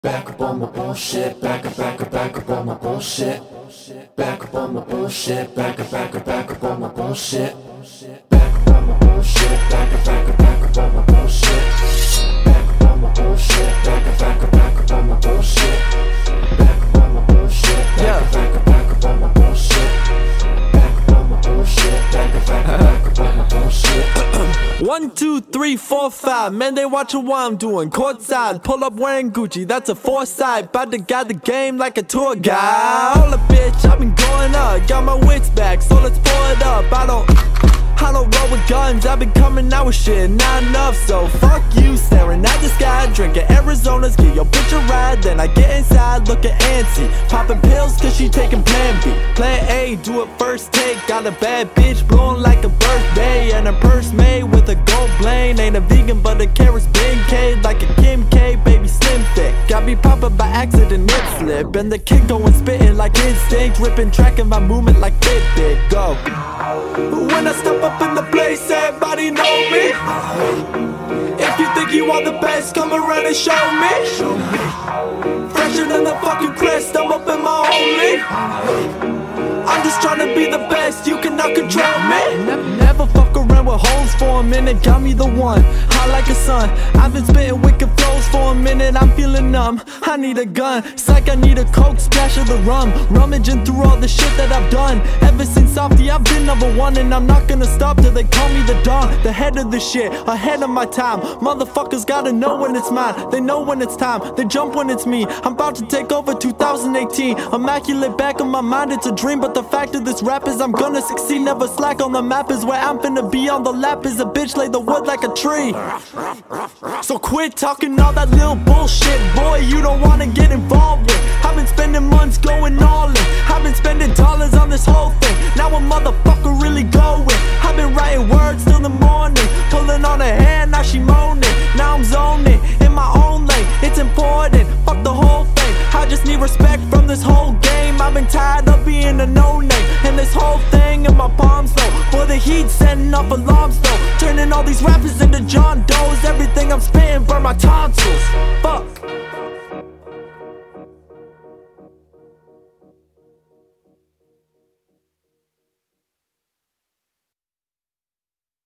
Back up on my bullshit, back up on my bullshit. Back up on my bullshit, back up on my bullshit. Back up on my bullshit, back up on my bullshit. Back up on my bullshit, back up on my bullshit. Back up on my bullshit, back up on my bullshit. Back up on my bullshit, back up on my bullshit. 1, 2, 3, 4, 5. Man, they watching what I'm doing. Courtside, pull up wearing Gucci. That's a foresight. Bout to guide the game like a tour guide. Hold up, bitch, I've been going up. Got my wits back, so let's pour it up. I don't roll with guns. I've been coming out with shit, not enough. So fuck you, staring at the sky, drinking Arizona's, get your bitch a ride. Then I get inside, looking antsy, popping pills cause she taking plan B. Plan A, do it first take. Got a bad bitch blowing like a birthday, and a purse made with a gold blade. Ain't a vegan but a carrot's been K, like a Kim K, baby slim thick. Got me popping by accident, nip slip, and the kid going spitting like instinct, ripping, tracking my movement like Fitbit. Go. When I step up in the place, everybody know me. If you think you are the best, come around and show me. Fresher than the fucking crest, I'm up in my own league. I'm just trying to be the best, you cannot control me. Never fuck around with hoes for a minute, got me the one, hot like a sun. I've been spitting wicked flows for a minute, I'm feeling numb, I need a gun. It's like I need a coke, splash of the rum. Rummaging through all the shit that I've done. Ever since Softy, I've been #1, and I'm not gonna stop till they call me the Don. The head of the shit, ahead of my time. Motherfuckers gotta know when it's mine. They know when it's time, they jump when it's me. I'm about to take over 2018. Immaculate back of my mind, it's a dream. But the fact of this rap is I'm gonna succeed. Never slack on the map is where I'm finna be. On the lap is a bitch, lay the wood like a tree. So quit talking all that little bullshit, boy, you don't wanna get involved with. I've been spending months going all in. I've been spending dollars on this whole thing. Now a motherfucker really going. I've been writing words till the morning, pulling on her hair, now she moaning. Now I'm zoning in my own lane. It's important, fuck the whole thing. I just need respect from this whole game. I've been tired of being a no-name, and this whole thing in my palms though. For the heat setting off alarms though, turning all these rappers into John Does. Everything I'm spitting burn my tonsils. Fuck.